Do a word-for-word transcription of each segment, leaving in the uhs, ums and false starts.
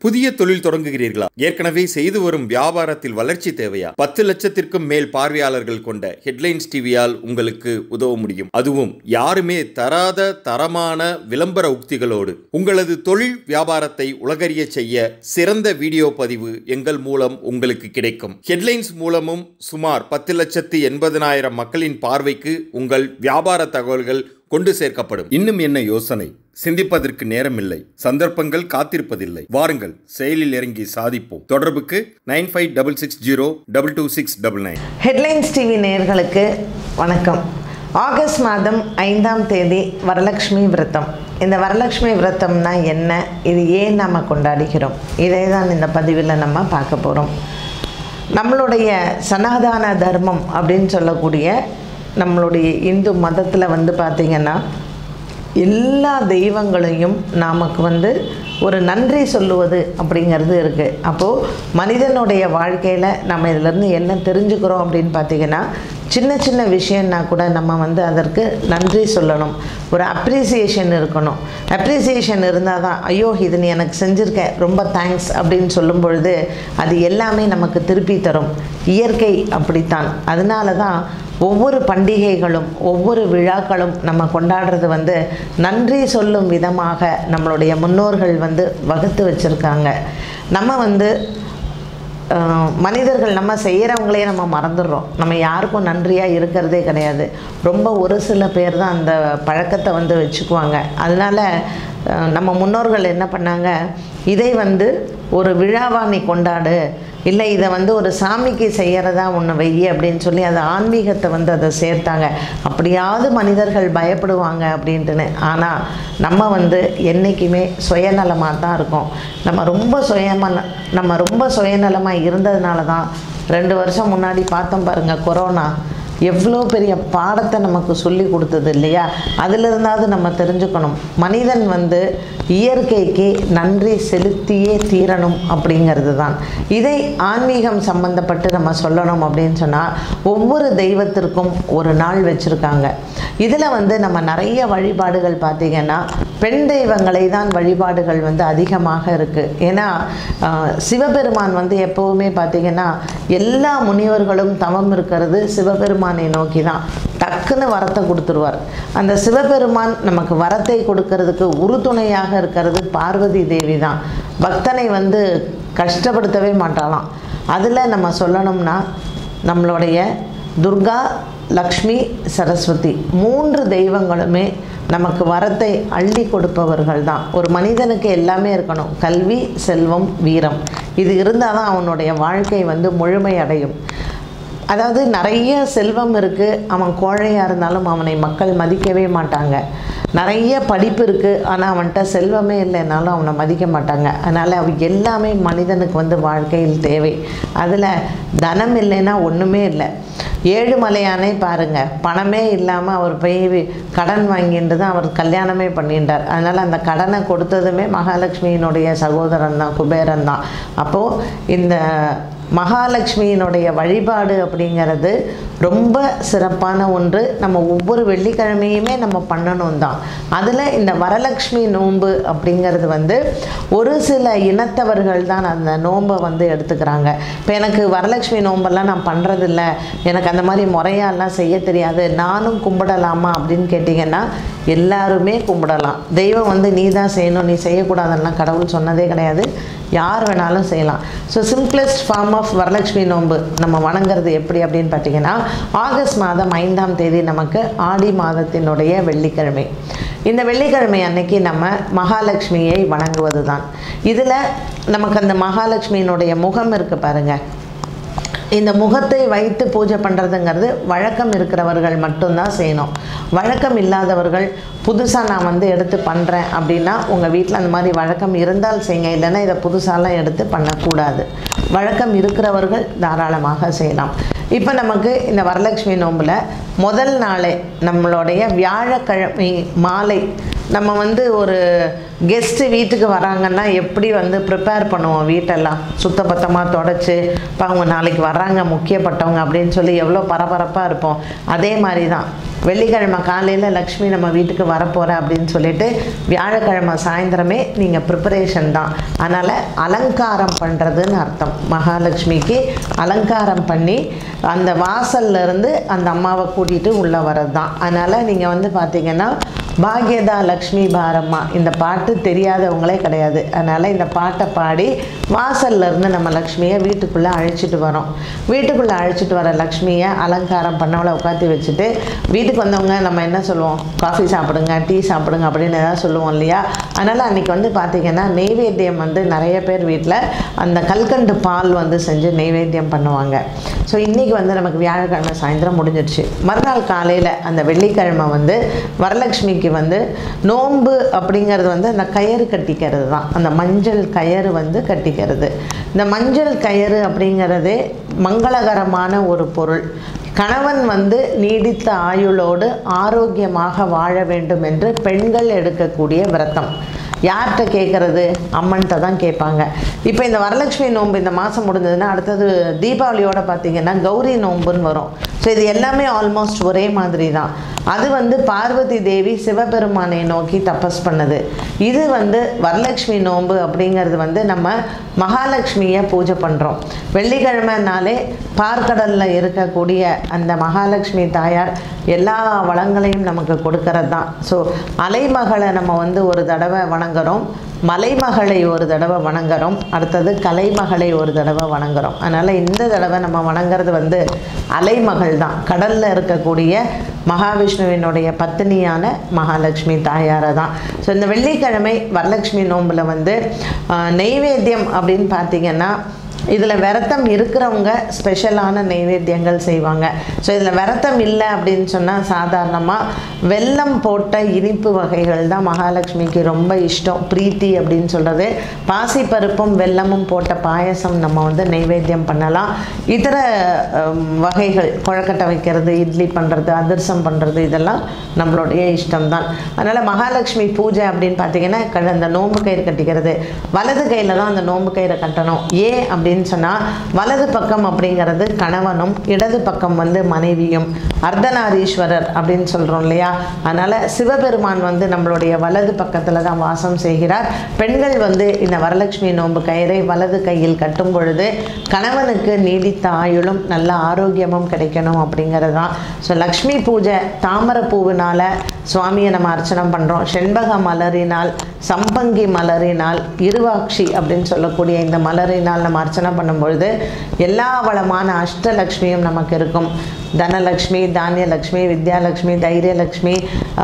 புதிய தொழில் தொடங்குகிறீர்களா? ஏற்கனவே செய்து வரும் வியாபாரத்தில் வளர்ச்சி தேவையா? பத்து லட்சத்திற்கும் மேல் பார்வையாளர்கள் கொண்ட ஹெட்லைன்ஸ் டிவியால் உங்களுக்கு உதவ முடியும். அதுவும் யாருமே தராத தரமான விளம்பர உக்திகளோடு. உங்களது தொழில் வியாபாரத்தை உலகறிய செய்ய சிறந்த வீடியோ பதிவு எங்கள் மூலம் உங்களுக்கு கிடைக்கும். ஹெட்லைன்ஸ் மூலமும் சுமார் பத்து லட்சத்து எண்பதனாயிரம் மக்களின் பார்வைக்கு உங்கள் வியாபார தகவல்கள் கொண்டு சேர்க்கப்படும். இன்னும் என்ன யோசனை? சிந்திப்பதற்கு நேரமில்லை, சந்தர்ப்பங்கள் காத்திருப்பதில்லை. வாருங்கள், செயலில் இறங்கி சாதிப்போம். தொடர்புக்கு nine five double six zero double two six double nine. Headlines TV நேயர்களுக்கு வணக்கம். ஆகஸ்ட் மாதம் ஐந்தாம் தேதி வரலட்சுமி விரதம். இந்த வரலட்சுமி விரதம்னா என்ன, இது ஏன் நாம் கொண்டாடுகிறோம், இதை தான் இந்த பதிவில் நம்ம பார்க்க போகிறோம். நம்மளுடைய சனாதன தர்மம் அப்படின்னு சொல்லக்கூடிய நம்மளுடைய இந்து மதத்தில் வந்து பார்த்திங்கன்னா எல்லா தெய்வங்களையும் நமக்கு வந்து ஒரு நன்றி சொல்லுவது அப்படிங்கிறது இருக்குது. அப்போது மனிதனுடைய வாழ்க்கையில் நம்ம இதிலேருந்து என்ன தெரிஞ்சுக்கிறோம் அப்படின்னு பார்த்திங்கன்னா, சின்ன சின்ன விஷயம்னா கூட நம்ம வந்து அதற்கு நன்றி சொல்லணும், ஒரு அப்ரிசியேஷன் இருக்கணும். அப்ரிசியேஷன் இருந்தால் தான் ஐயோ இது நீ எனக்கு செஞ்சுருக்க ரொம்ப தேங்க்ஸ் அப்படின்னு சொல்லும் பொழுது அது எல்லாமே நமக்கு திருப்பி தரும். இயற்கை அப்படித்தான். அதனால தான் ஒவ்வொரு பண்டிகைகளும் ஒவ்வொரு விழாக்களும் நம்ம கொண்டாடுறது வந்து நன்றி சொல்லும் விதமாக நம்மளுடைய முன்னோர்கள் வந்து வகுத்து வச்சுருக்காங்க. நம்ம வந்து மனிதர்கள் நம்ம செய்கிறவங்களே நம்ம மறந்துடுறோம். நம்ம யாருக்கும் நன்றியாக இருக்கிறதே கிடையாது. ரொம்ப ஒரு சில பேர் தான் அந்த பழக்கத்தை வந்து வச்சுக்குவாங்க. அதனால் நம்ம முன்னோர்கள் என்ன பண்ணாங்க, இதை வந்து ஒரு விழாவாக நீ கொண்டாடு, இல்லை இதை வந்து ஒரு சாமிக்கு செய்கிறதா ஒன்று வெய்ய அப்படின்னு சொல்லி அதை ஆன்மீகத்தை வந்து அதை சேர்த்தாங்க. அப்படியாவது மனிதர்கள் பயப்படுவாங்க அப்படின்ட்டுன்னு. ஆனால் நம்ம வந்து என்றைக்குமே சுயநலமாக தான் இருக்கோம். நம்ம ரொம்ப சுயமன நம்ம ரொம்ப சுயநலமாக இருந்ததுனால தான் ரெண்டு வருஷம் முன்னாடி பார்த்தோம் பாருங்கள், கொரோனா எவ்வளோ பெரிய பாடத்தை நமக்கு சொல்லி கொடுத்தது இல்லையா? அதில் இருந்தாவது நம்ம தெரிஞ்சுக்கணும், மனிதன் வந்து இயற்கைக்கு நன்றி செலுத்தியே தீரணும் அப்படிங்கிறது தான். இதை ஆன்மீகம் சம்பந்தப்பட்டு நம்ம சொல்லணும் அப்படின்னு சொன்னால் ஒவ்வொரு தெய்வத்திற்கும் ஒரு நாள் வச்சுருக்காங்க. இதில் வந்து நம்ம நிறைய வழிபாடுகள் பார்த்திங்கன்னா பெண் தெய்வங்களை தான் வழிபாடுகள் வந்து அதிகமாக இருக்குது. ஏன்னா சிவபெருமான் வந்து எப்போவுமே பார்த்திங்கன்னா எல்லா முனிவர்களும் தவம் இருக்கிறது சிவபெருமானை நோக்கி தான். டக்குன்னு வரத்தை கொடுத்துருவார். அந்த சிவபெருமான் நமக்கு வரத்தை கொடுக்கறதுக்கு உறுதுணையாக இருக்கிறது பார்வதி தேவி தான். பக்தனை வந்து கஷ்டப்படுத்தவே மாட்டாளாம். அதில் நம்ம சொல்லணும்னா நம்மளுடைய துர்கா, லக்ஷ்மி, சரஸ்வதி மூன்று தெய்வங்களுமே நமக்கு வரத்தை அள்ளி கொடுப்பவர்கள் தான். ஒரு மனிதனுக்கு எல்லாமே இருக்கணும், கல்வி, செல்வம், வீரம். இது இருந்தால் தான் அவனுடைய வாழ்க்கை வந்து முழுமை அடையும். அதாவது நிறைய செல்வம் இருக்குது, அவன் கோழையாக இருந்தாலும் அவனை மக்கள் மதிக்கவே மாட்டாங்க. நிறைய படிப்பு இருக்குது, ஆனால் அவன்கிட்ட செல்வமே இல்லைனாலும் அவனை மதிக்க மாட்டாங்க. அதனால் அவ எல்லாமே மனிதனுக்கு வந்து வாழ்க்கையில் தேவை. அதில் தனம் இல்லைன்னா ஒன்றுமே இல்லை. ஏழுமலையானே பாருங்கள், பணமே இல்லாமல் அவர் போய் கடன் வாங்கிட்டு தான் அவர் கல்யாணமே பண்ணிட்டார். அதனால் அந்த கடனை கொடுத்ததுமே மகாலட்சுமியினுடைய சகோதரன் தான், குபேரன் தான். அப்போது இந்த மகாலட்சுமியினுடைய வழிபாடு அப்படிங்கிறது ரொம்ப சிறப்பான ஒன்று. நம்ம ஒவ்வொரு வெள்ளிக்கிழமையுமே நம்ம பண்ணணும் தான். அதில் இந்த வரலட்சுமி நோன்பு அப்படிங்கிறது வந்து ஒரு சில இனத்தவர்கள் தான் அந்த நோன்பை வந்து எடுத்துக்கிறாங்க. இப்போ எனக்கு வரலட்சுமி நோன்பெல்லாம் நான் பண்ணுறதில்ல, எனக்கு அந்த மாதிரி முறையாலாம் செய்ய தெரியாது, நானும் கும்பிடலாமா அப்படின்னு கேட்டிங்கன்னா எல்லாருமே கும்பிடலாம். தெய்வம் வந்து நீ தான் செய்யணும், நீ செய்யக்கூடாதுன்னா கடவுள் சொன்னதே கிடையாது. யார் வேணாலும் செய்யலாம். So simplest form of Varalakshmi Nonbu நம்ம வணங்குறது எப்படி அப்படின்னு பார்த்தீங்கன்னா, ஆகஸ்ட் மாதம் ஐந்தாம் தேதி நமக்கு ஆடி மாதத்தினுடைய வெள்ளிக்கிழமை. இந்த வெள்ளிக்கிழமை அன்னைக்கு நம்ம மகாலட்சுமியை வணங்குவது தான். இதில் நமக்கு அந்த மகாலட்சுமியினுடைய முகம் இருக்குது பாருங்கள். இந்த முகத்தை வைத்து பூஜை பண்ணுறதுங்கிறது வழக்கம் இருக்கிறவர்கள் மட்டும்தான் செய்யணும். வழக்கம் இல்லாதவர்கள் புதுசாக நான் வந்து எடுத்து பண்ணுறேன் அப்படின்னா உங்கள் வீட்டில் அந்த மாதிரி வழக்கம் இருந்தால் செய்யுங்க, இல்லைன்னா இதை புதுசாலாம் எடுத்து பண்ணக்கூடாது. வழக்கம் இருக்கிறவர்கள் தாராளமாக செய்யலாம். இப்போ நமக்கு இந்த வரலட்சுமி நோம்பில் முதல் நாளே நம்மளுடைய வியாழக்கிழமை மாலை நம்ம வந்து ஒரு கெஸ்ட்டு வீட்டுக்கு வராங்கன்னா எப்படி வந்து ப்ரிப்பேர் பண்ணுவோம், வீட்டெல்லாம் சுத்தபத்தமாக தொடச்சி இப்போ அவங்க நாளைக்கு வர்றாங்க முக்கியப்பட்டவங்க அப்படின்னு சொல்லி எவ்வளோ பரபரப்பாக இருப்போம். அதே மாதிரி தான் வெள்ளிக்கிழமை காலையில் லக்ஷ்மி நம்ம வீட்டுக்கு வரப்போகிற அப்படின்னு சொல்லிட்டு வியாழக்கிழமை சாயந்தரமே நீங்கள் ப்ரிப்பரேஷன் தான். அதனால் அலங்காரம் பண்ணுறதுன்னு அர்த்தம். மகாலட்சுமிக்கு அலங்காரம் பண்ணி அந்த வாசல்லேருந்து அந்த அம்மாவை கூட்டிகிட்டு உள்ளே வர்றது தான். அதனால் நீங்கள் வந்து பார்த்திங்கன்னா பாக்யதா லக்ஷ்மி பாரம்மா இந்த பாட்டு தெரியாதவங்களே கிடையாது. அதனால் இந்த பாட்டை பாடி வாசல்லேருந்து நம்ம லக்ஷ்மியை வீட்டுக்குள்ளே அழைச்சிட்டு வரோம். வீட்டுக்குள்ளே அழைச்சிட்டு வர லக்ஷ்மியை அலங்காரம் பண்ணவளை உட்காந்து வச்சுட்டு வீட்டுக்கு வந்தவங்க நம்ம என்ன சொல்லுவோம், காஃபி சாப்பிடுங்க, டீ சாப்பிடுங்க அப்படின்னு ஏதாவது சொல்லுவோம் இல்லையா. அதனால் அன்றைக்கி வந்து பார்த்திங்கன்னா நெய்வேத்தியம் வந்து நிறைய பேர் வீட்டில் அந்த கல்கண்டு பால் வந்து செஞ்சு நெய்வேத்தியம் பண்ணுவாங்க. ஸோ இன்றைக்கி வந்து நமக்கு வியாழக்கிழமை சாயந்தரம் முடிஞ்சிடுச்சு. மறுநாள் காலையில் அந்த வெள்ளிக்கிழமை வந்து வரலட்சுமிக்கு வந்து நோன்பு அப்படிங்கிறது வந்து அந்த கயிறு கட்டிக்கிறது தான். அந்த மஞ்சள் கயிறு வந்து கட்டிக்கிறது. இந்த மஞ்சள் கயிறு அப்படிங்கிறதே மங்களகரமான ஒரு பொருள். கணவன் வந்து நீடித்த ஆயுளோடு ஆரோக்கியமாக வாழ வேண்டும் என்று பெண்கள் எடுக்கக்கூடிய விரதம். யார்கிட்ட கேட்குறது, அம்மன்கிட்ட தான் கேட்பாங்க. இப்போ இந்த வரலட்சுமி நோன்பு இந்த மாதம் முடிஞ்சதுன்னா அடுத்தது தீபாவளியோட பார்த்திங்கன்னா கௌரி நோன்புன்னு வரும். ஸோ இது எல்லாமே ஆல்மோஸ்ட் ஒரே மாதிரி தான். அது வந்து பார்வதி தேவி சிவபெருமானை நோக்கி தபஸ் பண்ணது. இது வந்து வரலட்சுமி நோன்பு அப்படிங்கிறது வந்து நம்ம மகாலட்சுமியை பூஜை பண்ணுறோம். வெள்ளிக்கிழமைனாலே பார்க்கடலில் இருக்கக்கூடிய அந்த மகாலட்சுமி தாயார் எல்லா வளங்களையும் நமக்கு கொடுக்கறது தான். ஸோ அலைமகளை நம்ம வந்து ஒரு தடவை வணங்குறோம், மலைமகளை ஒரு தடவை வணங்குறோம், அடுத்தது கலைமகளை ஒரு தடவை வணங்குறோம். அதனால் இந்த தடவை நம்ம வணங்குறது வந்து அலைமகள் தான். கடலில் இருக்கக்கூடிய மகாவிஷ்ணுவினுடைய பத்தினியான மகாலட்சுமி தாயாரை தான். ஸோ இந்த வெள்ளிக்கிழமை வரலட்சுமி நோம்பில் வந்து நெய்வேத்தியம் அப்படின்னு பார்த்திங்கன்னா இதில் விரதம் இருக்கிறவங்க ஸ்பெஷலான நைவேத்தியங்கள் செய்வாங்க. ஸோ இதில் விரதம் இல்லை அப்படின்னு சொன்னால் சாதாரணமாக வெல்லம் போட்ட இனிப்பு வகைகள் தான் மகாலட்சுமிக்கு ரொம்ப இஷ்டம். பிரீத்தி அப்படின்னு சொல்கிறது பாசிப்பருப்பும் வெல்லமும் போட்ட பாயசம் நம்ம வந்து நைவேத்தியம் பண்ணலாம். இதர வகைகள் கொழக்கட்டை வைக்கிறது, இட்லி பண்ணுறது, அதிரசம் பண்ணுறது இதெல்லாம் நம்மளுடைய இஷ்டம்தான். அதனால் மகாலட்சுமி பூஜை அப்படின்னு பார்த்தீங்கன்னா அந்த நோன்பு கயிறு கட்டிக்கிறது வலது கையில் தான் அந்த நோன்பு கயிறை கட்டணும். ஏன் அப்படின்னு சொன்னால் வலது பக்கம் அப்படிங்கிறது கணவனும், இடது பக்கம் வந்து மனைவியும், அர்த்தநாரீஸ்வரர் அப்படின்னு சொல்கிறோம் இல்லையா. அதனால் சிவபெருமான் வந்து நம்மளுடைய வலது பக்கத்தில் தான் வாசம் செய்கிறார். பெண்கள் வந்து இந்த வரலட்சுமி நோன்பு கயிறை வலது கையில் கட்டும் பொழுது கணவனுக்கு நீடித்த ஆயுளும் நல்ல ஆரோக்கியமும் கிடைக்கணும் அப்படிங்கிறது தான். ஸோ லக்ஷ்மி பூஜை தாமரை பூவினால் சுவாமியை நம்ம அர்ச்சனை பண்ணுறோம். செண்பக மலரினால், சம்பங்கி மலரினால், இருவாட்சி அப்படின்னு சொல்லக்கூடிய இந்த மலரினால் நம்ம அர்ச்சனை பண்ணும்பொழுது எல்லா வளமான அஷ்டலக்ஷ்மியும் நமக்கு இருக்கும். தனலக்ஷ்மி, தானியலக்ஷ்மி, வித்யாலக்ஷ்மி, தைரியலக்ஷ்மி,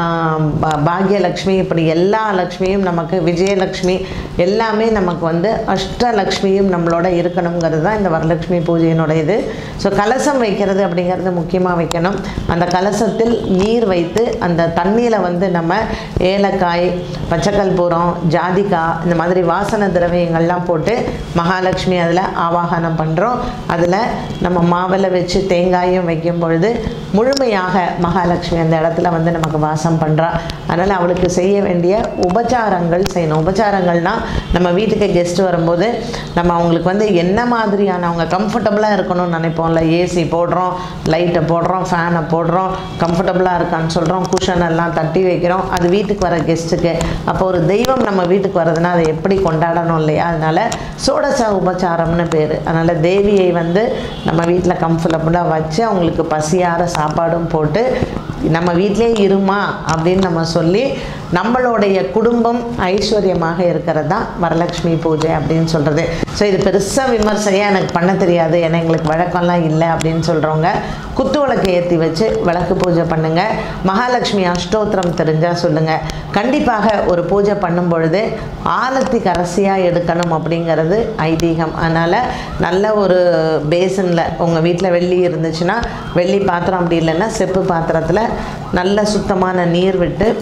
பாக்யலக்ஷ்மி, இப்படி எல்லா லக்ஷ்மியும் நமக்கு, விஜயலக்ஷ்மி எல்லாமே நமக்கு வந்து அஷ்டலக்ஷ்மியும் நம்மளோட இருக்கணுங்கிறது தான் இந்த வரலட்சுமி பூஜையினோட இது. ஸோ கலசம் வைக்கிறது அப்படிங்கிறது முக்கியமாக வைக்கணும். அந்த கலசத்தில் நீர் வைத்து அந்த தண்ணியில் வந்து நம்ம ஏலக்காய், பச்சைக்கற்பூரம், ஜாதிக்காய் இந்த மாதிரி வாசனை திரவியங்கள்லாம் போட்டு மகாலட்சுமி அதில் ஆவாகனம் பண்ணுறோம். அதில் நம்ம மாவில் வச்சு தேங்காயும் வைக்கும் பொழுது முழுமையாக மகாலட்சுமி அந்த இடத்துல வந்து நமக்கு வாசம் பண்ணுறா. அதனால் அவளுக்கு செய்ய வேண்டிய உபச்சாரங்கள் செய்யணும். உபச்சாரங்கள்னால் நம்ம வீட்டுக்கு கெஸ்ட் வரும்போது நம்ம அவங்களுக்கு வந்து என்ன மாதிரியான அவங்க கம்ஃபர்டபுளாக இருக்கணும்னு நினைப்போம்ல. ஏசி போடுறோம், லைட்டை போடுறோம், ஃபேனை போடுறோம், கம்ஃபர்டபுளாக இருக்கான்னு சொல்கிறோம், குஷன் எல்லாம் தட்டி வைக்கிறோம். அது வீட்டுக்கு வர கெஸ்ட்டுக்கு. அப்போ ஒரு தெய்வம் நம்ம வீட்டுக்கு வர்றதுன்னா அதை எப்படி கொண்டாடணும் இல்லையா. அதனால் சோடச உபச்சாரம்னு பேர். அதனால் தேவியை வந்து நம்ம வீட்டில் கம்ஃபர்டபுளாக வச்சு அவங்களுக்கு பசியார சாப்பாடும் போட்டு நம்ம வீட்டிலே இருமா அப்படின்னு நம்ம சொல்லி நம்மளுடைய குடும்பம் ஐஸ்வர்யமாக இருக்கிறது தான் வரலட்சுமி பூஜை அப்படின்னு சொல்கிறது. ஸோ இது பெருசாக விமர்சையாக எனக்கு பண்ண தெரியாது, ஏன்னா எங்களுக்கு வழக்கம்லாம் இல்லை அப்படின்னு சொல்கிறவங்க குத்து விளக்கு ஏற்றி வச்சு விளக்கு பூஜை பண்ணுங்கள். மகாலட்சுமி அஷ்டோத்திரம் தெரிஞ்சால் சொல்லுங்கள். கண்டிப்பாக ஒரு பூஜை பண்ணும் பொழுது ஆலத்தி கரசியாக எடுக்கணும் அப்படிங்கிறது ஐதீகம். அதனால் நல்ல ஒரு பேசனில் உங்கள் வீட்டில் வெள்ளி இருந்துச்சுன்னா வெள்ளி பாத்திரம், அப்படி இல்லைன்னா செப்பு பாத்திரத்தில் நல்ல சுத்தமான நீர் விட்டு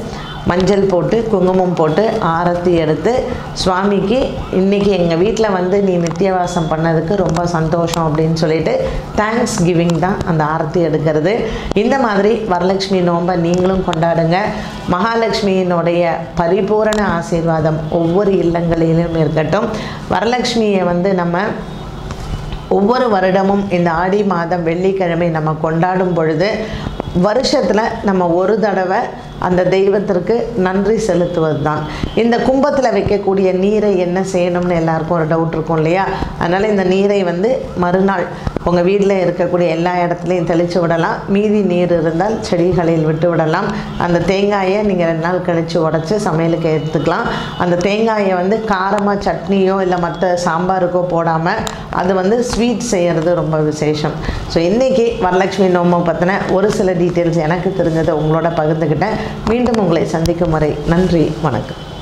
மஞ்சள் போட்டு குங்குமம் போட்டு ஆரத்தி எடுத்து சுவாமிக்கு இன்றைக்கி எங்கள் வீட்டில் வந்து நீ நித்தியவாசம் பண்ணதுக்கு ரொம்ப சந்தோஷம் அப்படின்னு சொல்லிட்டு தேங்க்ஸ் கிவிங் தான் அந்த ஆரத்தி எடுக்கிறது. இந்த மாதிரி வரலட்சுமி நோன்பை நீங்களும் கொண்டாடுங்க. மகாலட்சுமியினுடைய பரிபூரண ஆசீர்வாதம் ஒவ்வொரு இல்லங்களிலும் இருக்கட்டும். வரலட்சுமியை வந்து நம்ம ஒவ்வொரு வருடமும் இந்த ஆடி மாதம் வெள்ளிக்கிழமை நம்ம கொண்டாடும் பொழுது வருஷத்தில் நம்ம ஒரு தடவை அந்த தெய்வத்திற்கு நன்றி செலுத்துவது தான். இந்த கும்பத்தில் வைக்கக்கூடிய நீரை என்ன செய்யணும்னு எல்லாருக்கும் ஒரு டவுட் இருக்கும் இல்லையா? அதனால் இந்த நீரை வந்து மறுநாள் உங்கள் வீட்டில் இருக்கக்கூடிய எல்லா இடத்துலையும் தெளித்து விடலாம். மீதி நீர் இருந்தால் செடிகளில் விட்டு விடலாம். அந்த தேங்காயை நீங்கள் ரெண்டு நாள் கழித்து உடச்சி சமையலுக்கு எடுத்துக்கலாம். அந்த தேங்காயை வந்து காரமாக சட்னியோ இல்லை மற்ற சாம்பாருக்கோ போடாமல் அது வந்து ஸ்வீட் செய்கிறது ரொம்ப விசேஷம். ஸோ இன்றைக்கி வரலட்சுமி நோம்பை பற்றின ஒரு சில டீட்டெயில்ஸ் எனக்கு தெரிஞ்சதை உங்களோட பகிர்ந்துக்கிட்டேன். மீண்டும் உங்களை சந்திக்கும் வரை நன்றி, வணக்கம்.